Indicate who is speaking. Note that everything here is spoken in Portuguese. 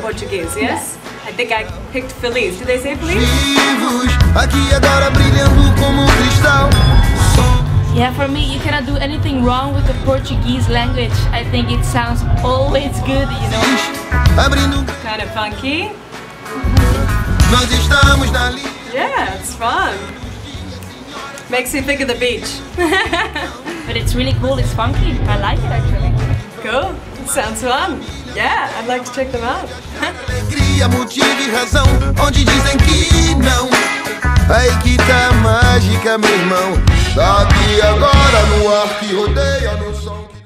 Speaker 1: Portuguese, yes? I think I picked feliz. Do they say feliz?
Speaker 2: Aqui agora brilhando como cristal.
Speaker 3: Yeah, for me, you cannot do anything wrong with the Portuguese language. I think it sounds always good, you know.
Speaker 1: Kind of funky.
Speaker 2: Nós estamos na linha.
Speaker 1: Yeah, it's fun. Makes you think of the beach.
Speaker 3: But it's really cool, it's funky. I like it actually.
Speaker 1: Cool. Sounds fun. Yeah, I'd like to check them out.
Speaker 2: Alegria, motivo e razão, onde dizem que não. Aí que tá a mágica, meu irmão. Daqui agora no ar que rodeia no som.